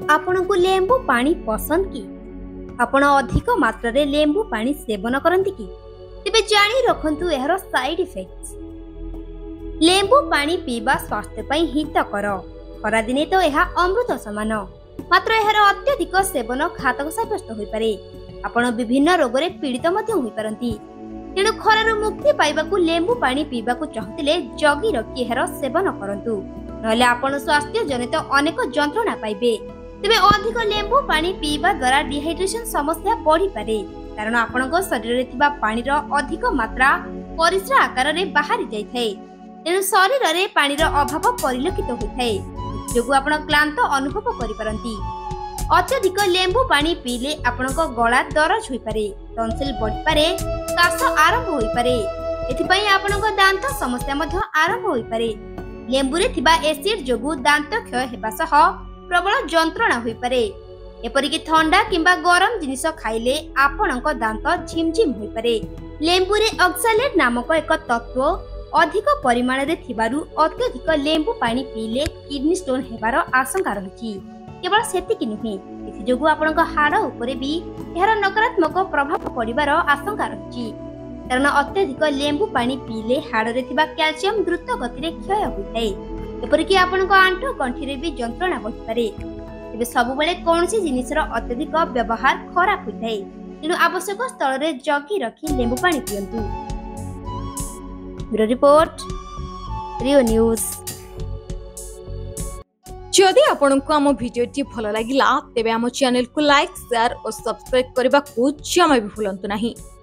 आपनकु लेंबू पानी पसंद की आपण अधिक मात्रा रे लेंबू पानी सेवन करंती की तेबे जानी रखंतु एहर साइड इफेक्ट्स। लेंबू पानी पीबा स्वास्थ्य पई हितकर। खरा दिने तो यह अमृत समान, मात्र एहर अत्यधिक सेवन घातक साब्यस्त होई पारे। आपण विभिन्न रोग रे पीड़ित मध्ये होई पारंती। तेणु खरार मुक्ति पाइबाकु लेंबू पानी पीबाकु चाहतिले जगी रखी एहर सेवन करंतु, नहले आपण स्वास्थ्य जनित अनेक जंत्रणा पाइबे। तेबे अधिक लेंबू पानी पीबा द्वारा डिहाइड्रेशन समस्या बढ़ी पारे, कारण आपणको शरीर रे थिबा पानी रो अधिक मात्रा परिस्रा आकार रे बाहरी जाय थाए। तेणु शरीर रे पानी रो अभाव परिलक्षित होय थाए, जोगु आपण क्लांत अनुभव करि पारंती। अत्यधिक लेंबू पानी पीले आपणको गला दरज होई पारे, टन्सिल बढ़ी पारे, काश आरंभ होई पारे। एथिपई आपणको दांत समस्या मध्ये आरंभ होई पारे। लेंबू रे थिबा एसिड जोगु दांत क्षय हेबा सह प्रबल जंत्रणा होई पारे। एपरिक ठंडा किंबा गरम जिनिस खाइले आपणको दांत झिमझिम होई पारे। लेंबू रे ऑक्सालेट नामक एक तत्व अधिक परिमाण रे थिबारु अत्यधिक लेंबू पानी पीले किडनी स्टोन हेबार आशंका रहिछि। केवल सेतिकि नुहे, एथि जोगु आपणको हाड़ उपरे भी एहर नकारात्मक प्रभाव पड़िबार आशंका रहिछि, कारण अत्यधिक लेंबू पानी पीले हाड़ रे थिबा कैल्शियम द्रुत गति रे क्षय होइथाय। एपरिक आपणको आंठु गंठी रे भी जंत्रणा बढ़ि पारे। तेबे सब बेले कोनसी जिनिसर अत्यधिक व्यवहार खराब होइथाय, तेणु आवश्यक स्थल रे जगी रखी लेंबू पानी पियंतु। Bureau report, Rio news. जदि आपंक आम भिडी भल लगा तेब आम चैनल को लाइक, शेयर और सब्सक्राइब करने को जमा भी भूलु नहीं।